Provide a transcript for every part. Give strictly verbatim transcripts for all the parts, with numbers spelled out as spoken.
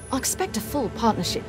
I expect a full partnership.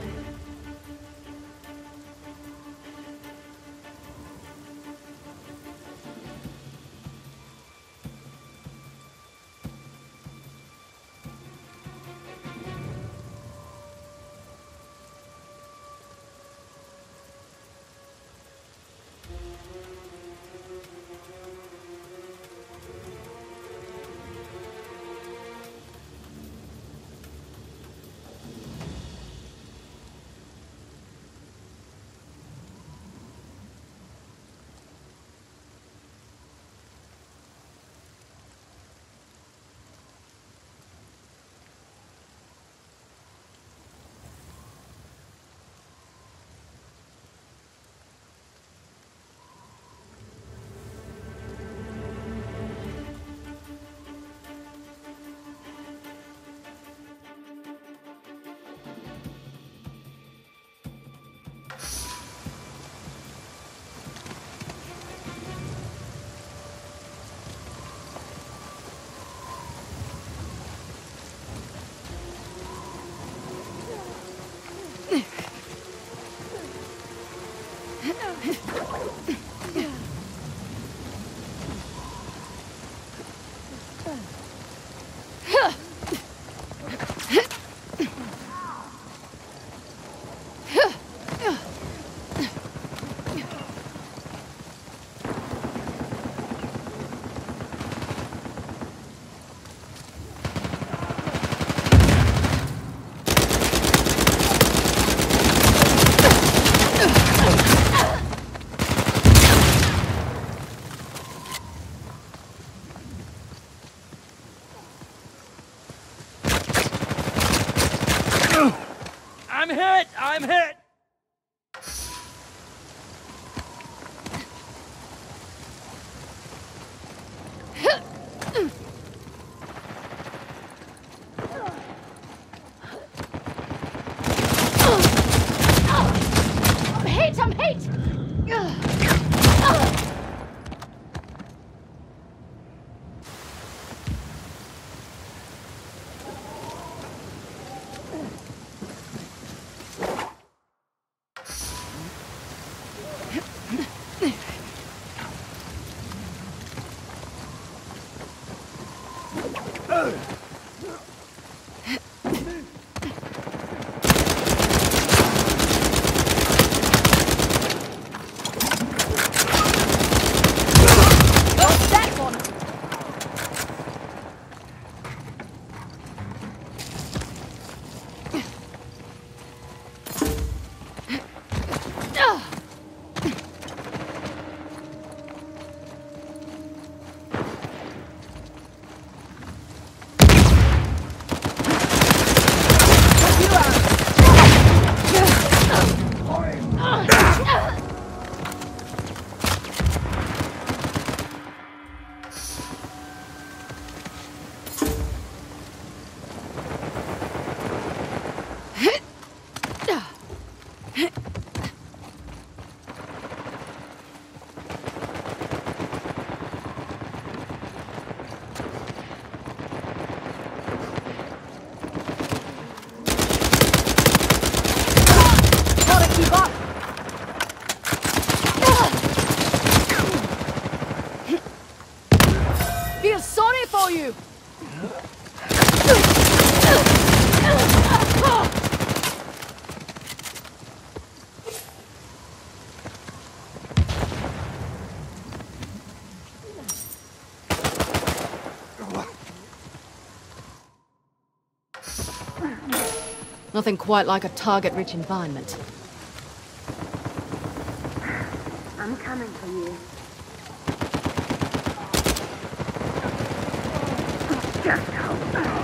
I'm hit! I'm hit! I'm hit! I'm hit! Feel sorry for you! Nothing quite like a target-rich environment. I'm coming for you. Just hold on.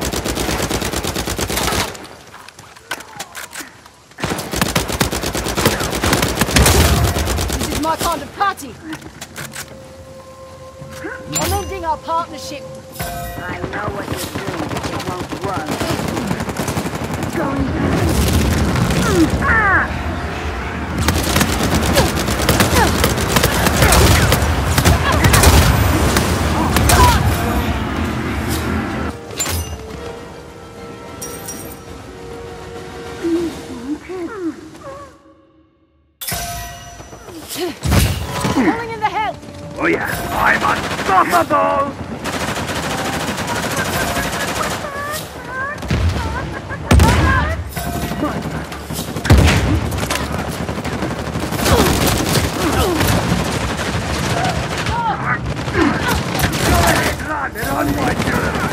This is my kind of party. I'm ending our partnership. I know what you're doing, but it won't work. Going down. Ah! Calling in the help! Oh yeah, I'm unstoppable! Landed on my turret!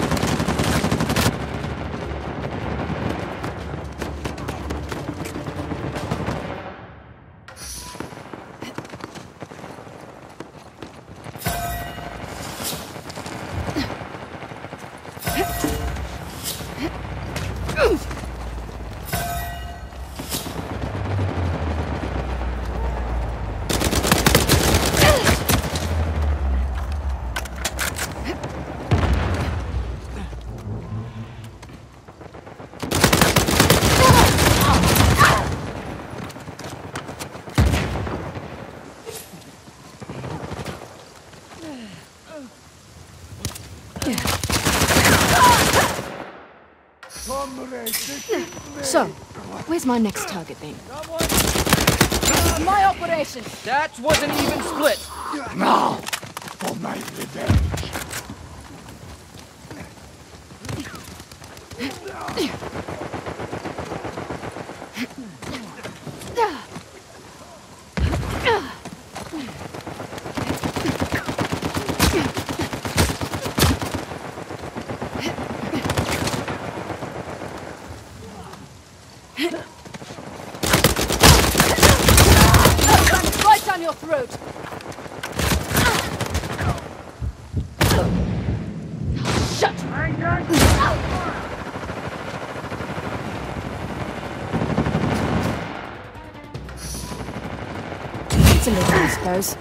So, where's my next target then? This is my operation! That was an even split. Now, for my revenge. Right down your throat! Shut! It's a little, I suppose.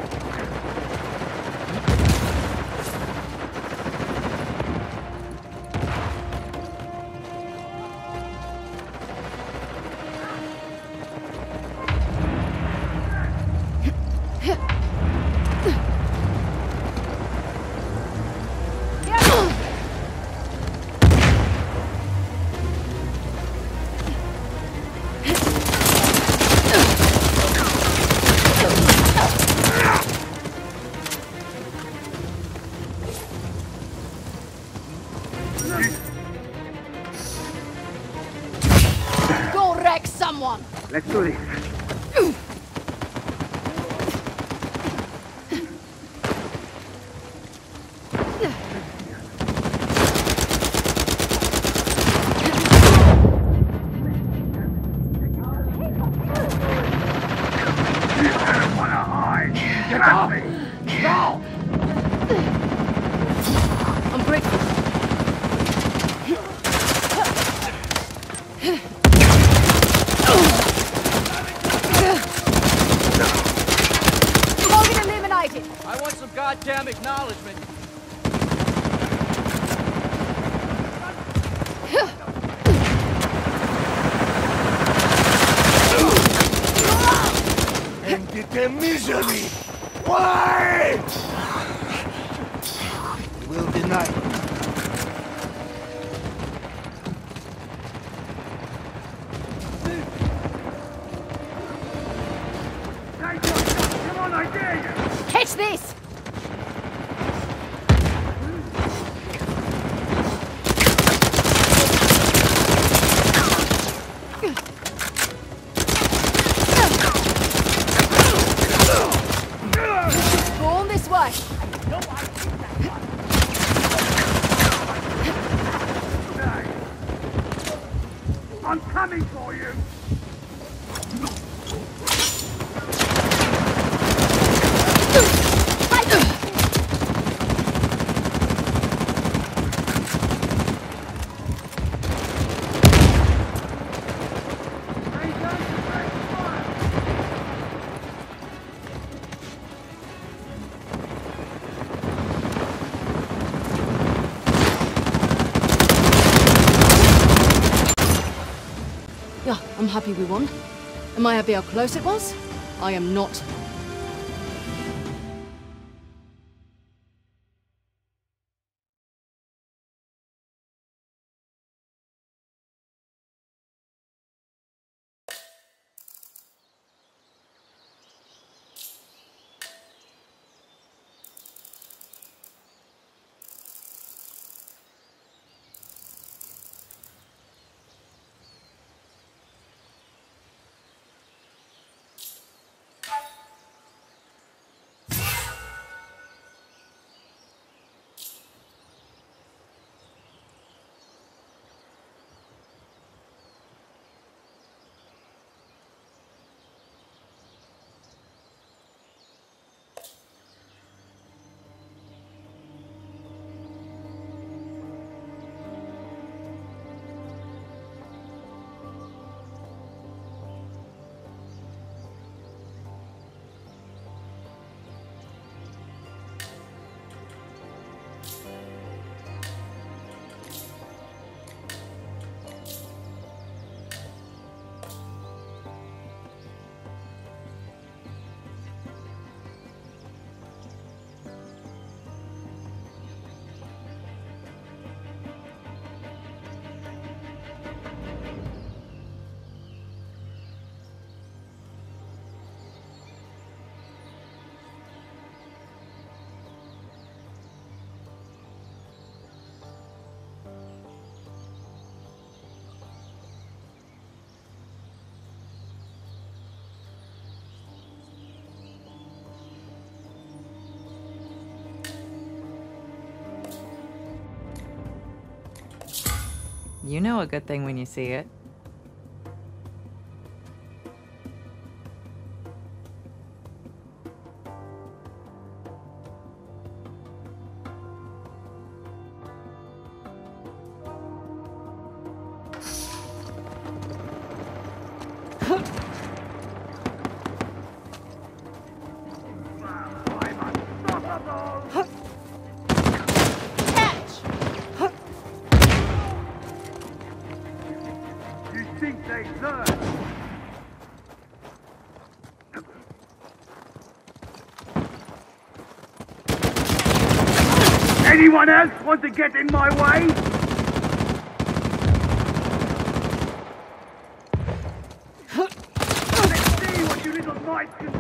Go wreck someone! Let's do this. Get off me! Now! I'm grateful. Target eliminated! I want some goddamn acknowledgement. Ended the misery! Why? Will deny. Come on, I dare you! Catch this! Go on this way! I'm coming for you! Yeah, I'm happy we won. Am I happy how close it was? I am not. You know a good thing when you see it. You think they learn? Anyone else want to get in my way? Let's see what you little mites can do.